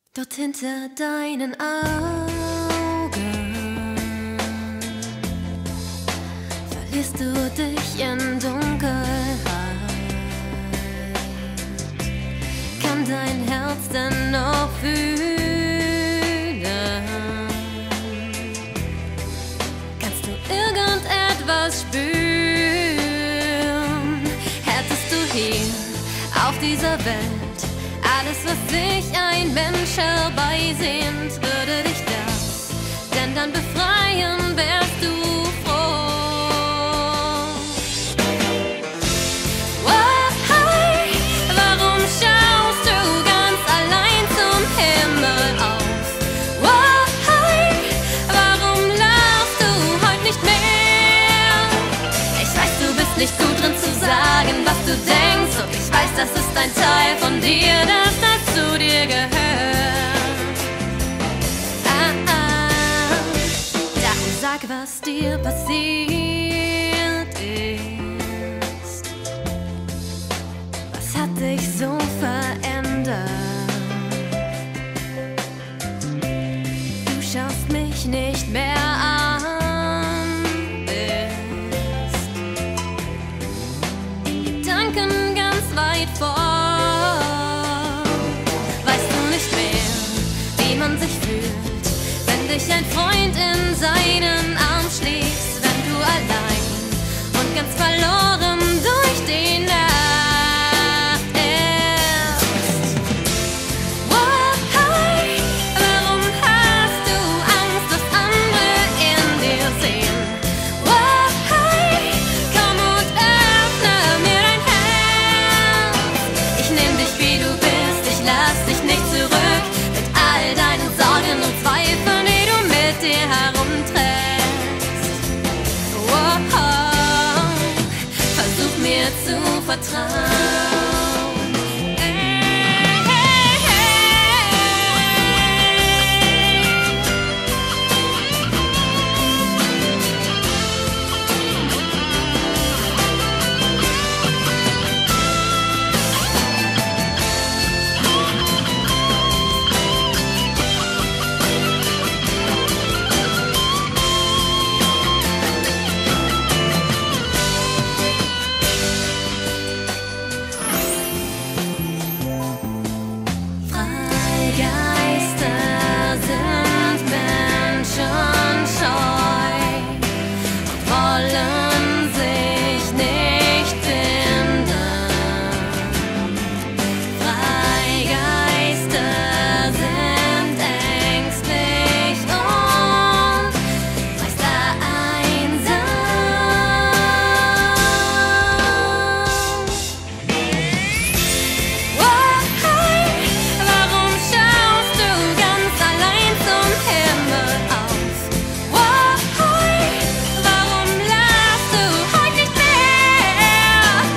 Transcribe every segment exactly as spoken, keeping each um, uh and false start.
Dort hinter deinen Augen verlierst du dich in Dunkelheit. Kann dein Herz denn noch fühlen? Kannst du irgendetwas spüren? Hättest du hier auf dieser Welt alles, was sich ein Mensch herbeisehnt, würde dich das denn dann befreien, wärst du froh. Oh, hi, warum schaust du ganz allein zum Himmel auf? Oh, hi, warum lachst du heute nicht mehr? Ich weiß, du bist nicht gut drin zu sagen, was du denkst, und ich weiß, das ist ein Teil von dir, das dazu dir gehört. Ah, ah. Darum sag, was dir passiert ist. Was hat dich so verändert? Du schaust mich nicht mehr an, bist in Gedanken ganz weit fort. Ein Freund in seinen Arm schlägst, wenn du allein und ganz verloren durch die Nacht irrst. Oh, hi, warum hast du Angst, was andere in dir sehen? Oh, hi, komm und öffne mir dein Herz. Ich nehm dich, wie du bist, ich lass dich nicht zurück mit all deinen Sorgen und Zweifeln, dir herumträgst. Oh, oh, versuch mir zu vertrauen.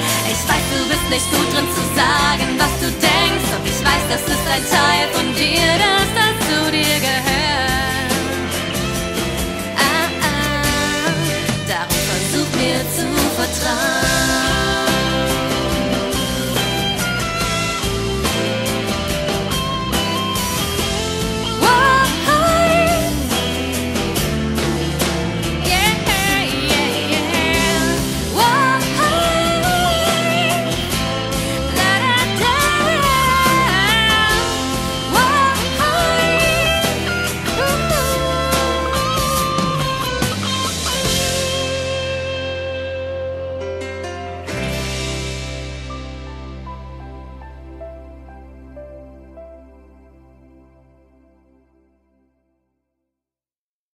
Nicht gut drin zu sagen, was du denkst, und ich weiß, das ist ein Teil von dir,